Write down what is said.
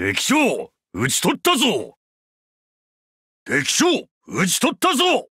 敵将討ち取ったぞ。敵将討ち取ったぞ。